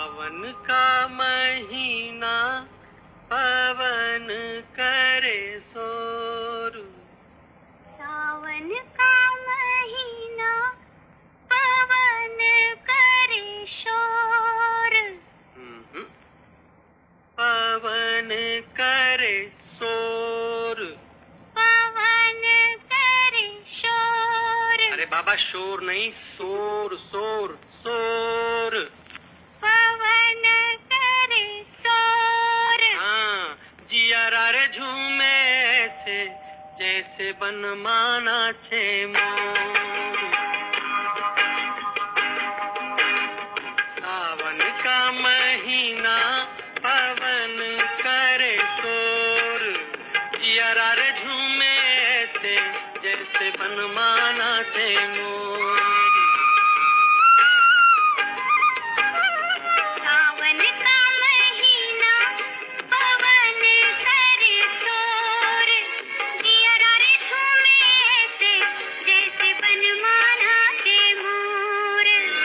सावन का महीना पवन करे शोर। सावन का महीना पवन करे शोर। पवन करे शोर। पवन करे शोर। अरे बाबा शोर नहीं, शोर शोर शोर। पवन करे शोर। हाँ, जियारा रे झूमे ऐसे जैसे बनमाना छे मोर। सावन का महीना पवन करे शोर। जियारा रे झूमे ऐसे जैसे बनमाना छे मोर। सावन का महीना पवन करे शोर। जियारा रे झूमे ऐसे जैसे बनमाना छे मोर।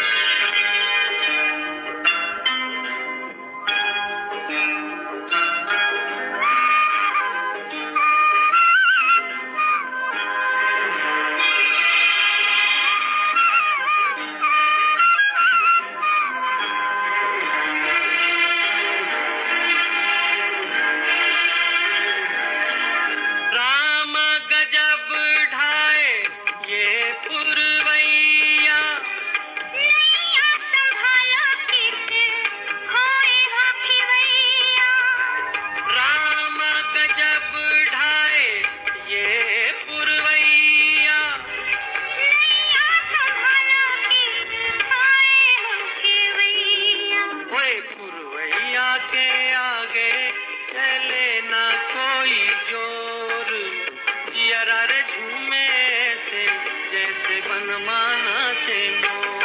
राम गजब ढाए ये पुरवैया। नैया संभालो कित खोए हो खिवैया। राम गजब ढाए ये पुरवैया। नैया संभालो कित खोए हो खिवैया। ओए पुरवैया के आगे चले ना कोई जोर। जियारा रे झूमे ऐसे जैसे बनमाना छे मोर।